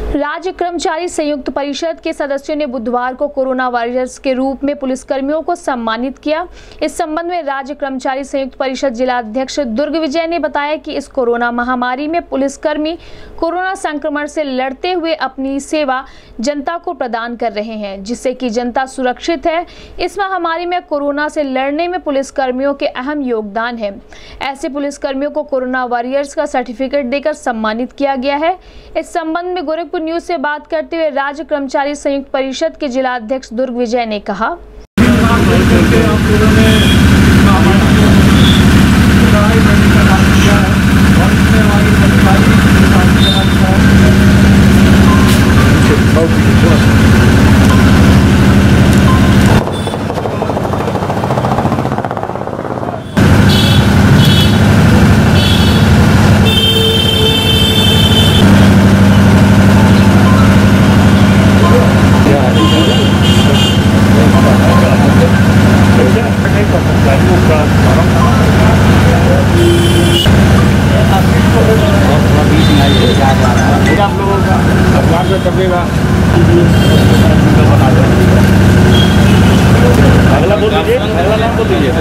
राज्य कर्मचारी संयुक्त परिषद के सदस्यों ने बुधवार को कोरोना वॉरियर्स के रूप में पुलिसकर्मियों को सम्मानित किया। इस संबंध में राज्य कर्मचारी संयुक्त परिषद जिला अध्यक्ष दुर्ग विजय ने बताया कि इस कोरोना महामारी में पुलिसकर्मी कोरोना संक्रमण से लड़ते हुए अपनी सेवा जनता को प्रदान कर रहे हैं, जिससे कि जनता सुरक्षित है। इस महामारी में कोरोना से लड़ने में पुलिसकर्मियों के अहम योगदान है। ऐसे पुलिसकर्मियों को कोरोना वॉरियर्स का सर्टिफिकेट देकर सम्मानित किया गया है। इस संबंध में गोरखपुर न्यूज से बात करते हुए राज्य कर्मचारी संयुक्त परिषद के जिला अध्यक्ष दुर्ग विजय ने कहा, आप लोगों का अखबार में छपेगा। अगला बोल दीजिए, अगला नाम बोल दीजिए।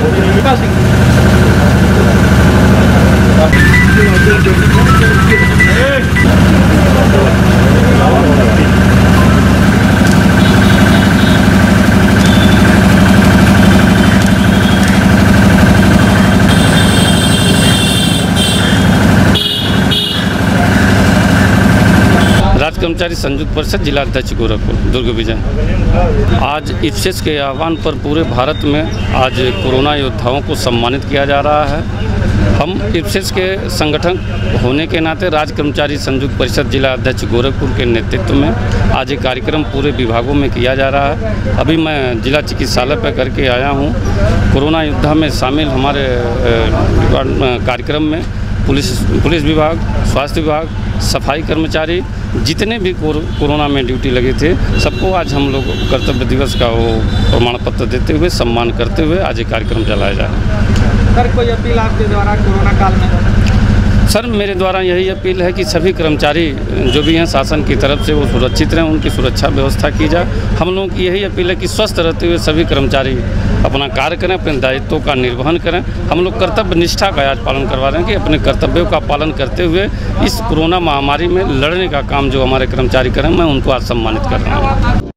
राज्य कर्मचारी संयुक्त परिषद जिला अध्यक्ष गोरखपुर दुर्ग विजय। आज इफ्सेस के आह्वान पर पूरे भारत में आज कोरोना योद्धाओं को सम्मानित किया जा रहा है। हम इफ्सेस के संगठन होने के नाते राज्य कर्मचारी संयुक्त परिषद जिला अध्यक्ष गोरखपुर के नेतृत्व में आज एक कार्यक्रम पूरे विभागों में किया जा रहा है। अभी मैं जिला चिकित्सालय पर करके आया हूँ। कोरोना योद्धा में शामिल हमारे कार्यक्रम में पुलिस विभाग, स्वास्थ्य विभाग, सफाई कर्मचारी जितने भी कोरोना में ड्यूटी लगे थे, सबको आज हम लोग कर्तव्य दिवस का वो प्रमाण पत्र देते हुए सम्मान करते हुए आज ये कार्यक्रम चलाया जा रहा है। सर, कोई अपील आपके द्वारा कोरोना काल में? सर, मेरे द्वारा यही अपील है कि सभी कर्मचारी जो भी हैं शासन की तरफ से वो सुरक्षित रहें, उनकी सुरक्षा व्यवस्था की जाए। हम लोगों की यही अपील है कि स्वस्थ रहते हुए सभी कर्मचारी अपना कार्य करें, अपने दायित्वों का निर्वहन करें। हम लोग कर्तव्य निष्ठा का आज पालन करवा रहे हैं कि अपने कर्तव्यों का पालन करते हुए इस कोरोना महामारी में लड़ने का काम जो हमारे कर्मचारी करें, मैं उनको आज सम्मानित कर रहा हूँ।